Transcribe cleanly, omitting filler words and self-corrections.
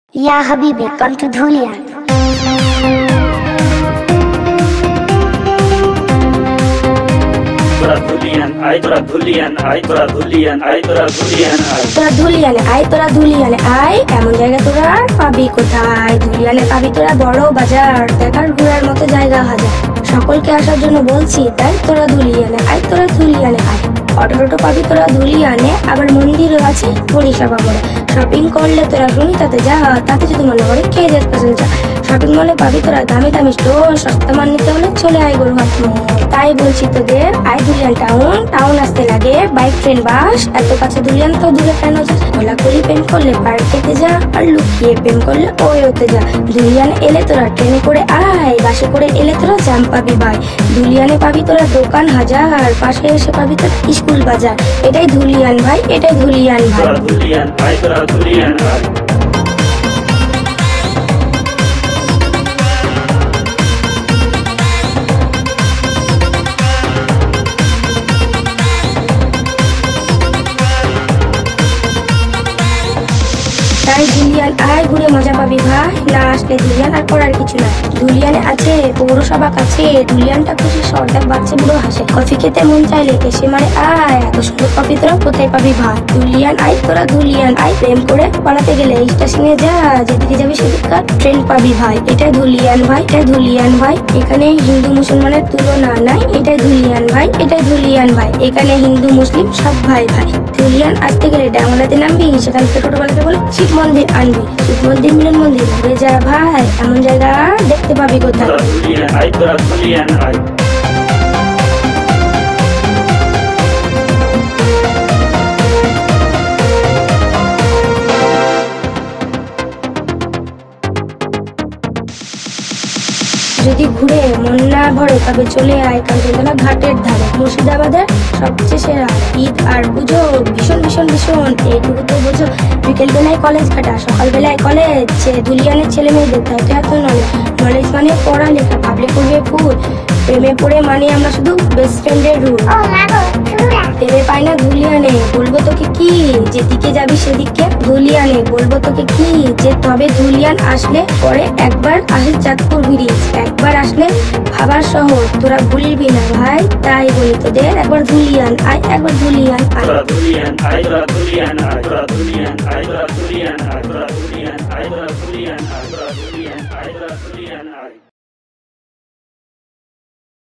يا حبيبي كنت ধুলিয়ান। তোরা ধুলিয়ান আয়, তোরা ধুলিয়ান আয়, তোরা ধুলিয়ান আয়, তোরা ধুলিয়ান আয়, তোরা ধুলিয়ানে আয়, তোরা ধুলিয়ানে আয়, এমন জায়গা তোরা আর পাবি কোথায়? ধুলিয়ানে পাবি তোরা বড় বাজার, দেখার ঘোরার মতো জায়গা হাজার। সকলকে আসার জন্য বলছি তাই তোরা ধুলিয়ানে আয়, তোরা ধুলিয়ানে আয়। অটো পাবি তোরা ধুলিয়ানে, আবার মন্দিরও আছে পরিষেবা করে। শপিং করলে তোরা শুনি তাতে যা, তাতে যদি মনে করে খেয়ে যা স্পেশাল চা। শপিং মলে পাবি তোরা দামি দামি স্টোর, সস্তা মান নিতে হলে চলে আয় গরু হাট মোড়। তাই বলছি তোদের আয় ধুলিয়ান টাউন আসতে লাগে বাইক ট্রেন বাস, এত কাছে ধুলিয়ান তো দূরে কেন যাস? কোলাকুলি প্রেম করলে পার্কেতে যা, আর লুকিয়ে প্রেম করলে ওতে যা। ধুলিয়ান এলে তোরা ট্রেনে করে আয়, বাসে করে এলে তোরা জাম পাবি ভাই। ধুলিয়ানে পাবি তোরা দোকান হাজার, পাশে এসে পাবি তোরা স্কুল বাজার। এটাই ধুলিয়ান ভাই, এটাই ধুলিয়ান ভাই। তোরা ধুলিয়ান আয়, তোরা ধুলিয়ান আয়। তাই ধুলিয়ান আয়, ঘুরে মজা পাবি ভাই। না আসলে ধুলিয়ান আর করার কিছু না। ধুলিয়ানে আছে পৌরসভা কাছে, ধুলিয়ানটা খুশি সর্দার বাচ্চা বুড়ো হাসে। কফি খেতে মন চাইলে এসে মারে আয়, এত সুন্দর কফি তোরা কোথায় পাবি ভাই? ধুলিয়ান আয়, তোরা ধুলিয়ান আয়। প্রেম করে পালাতে গেলে স্টেশনে যা, যেদিকে যাবি সেদিককার ট্রেন পাবি ভাই। এটাই ধুলিয়ান ভাই, এটাই ধুলিয়ান ভাই। এখানে হিন্দু মুসলমানের তুলনা নাই, এটাই ধুলিয়ান ভাই, এটাই ধুলিয়ান ভাই। এখানে হিন্দু মুসলিম সব ভাই ভাই। ধুলিয়ান আসতে গেলে ডাঙ্গলাতে নামবি, সেখান থেকে টোটোবেলাতে বলে শিব মন্দির আনবি। শিব মন্দির মিলন মন্দির ঘুরে যা ভাই, এমন জায়গা দেখতে পাবি কোথায়? তোরা ধুলিয়ান আয়, তোরা ধুলিয়ান আয়। যদি ঘুরে মন না ভরে তবে চলে আয় কাঞ্চনজঙ্ঘা ঘাটের ধারে। মুর্শিদাবাদের সবচেয়ে সেরা ঈদ আর পুজো ভীষণ ভীষণ ভীষণ, এইটুকু তো বোঝো। বিকেল বেলায় কলেজ কাটা, সকাল বেলায় কলেজ। ধুলিয়ানের ছেলে মেয়েদের তাইতে এত নলেজ মানে পড়ালেখা, ভাবলে করবে ফুল। প্রেমে পড়ে মানে আমরা শুধু বেস্ট ফ্রেন্ডের রুল। প্রেমে পাই না ধুলিয়ানে, বলবো তোকে কি যেদিকে যাবি সেদিকে। ধুলিয়ানে বলবো তোকে কি যে তবে ধুলিয়ান আসলে পরে একবার আসিস চাঁদপুর ব্রিজ, একবার আসলে ভাবার শহর তোরা ভুলবি না ভাই। তাই বলি তোদের একবার ধুলিয়ান আয়, একবার ধুলিয়ান আয়। তোরা ধুলিয়ান আয়, তোরা ধুলিয়ান আয়, তোরা ধুলিয়ান আয়, তোরা ধুলিয়ান আয়, তোরা ধুলিয়ান আয়, তোরা ধুলিয়ান আয়, তোরা ধুলিয়ান আয়, তোরা ধুলিয়ান আয়।